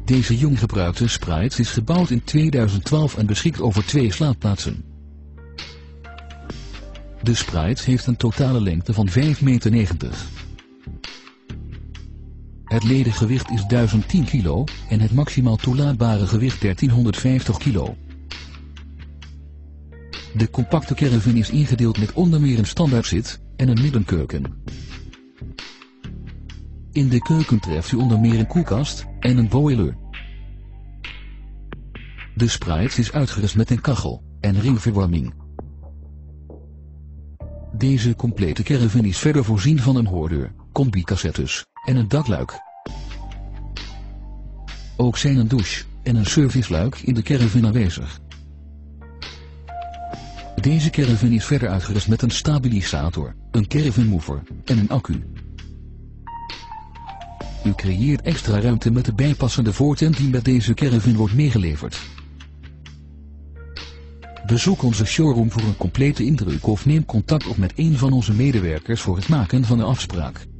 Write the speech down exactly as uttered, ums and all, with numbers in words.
Deze jong gebruikte Sprite is gebouwd in tweeduizend twaalf en beschikt over twee slaapplaatsen. De Sprite heeft een totale lengte van vijf meter negentig. Het ledengewicht is duizend tien kilo en het maximaal toelaatbare gewicht dertienhonderdvijftig kilo. De compacte caravan is ingedeeld met onder meer een standaardzit en een middenkeuken. In de keuken treft u onder meer een koelkast en een boiler. De Sprite is uitgerust met een kachel en ringverwarming. Deze complete caravan is verder voorzien van een hoordeur, combi-cassettes en een dakluik. Ook zijn een douche en een serviceluik in de caravan aanwezig. Deze caravan is verder uitgerust met een stabilisator, een caravan mover en een accu. U creëert extra ruimte met de bijpassende voortent die met deze caravan wordt meegeleverd. Bezoek onze showroom voor een complete indruk of neem contact op met een van onze medewerkers voor het maken van een afspraak.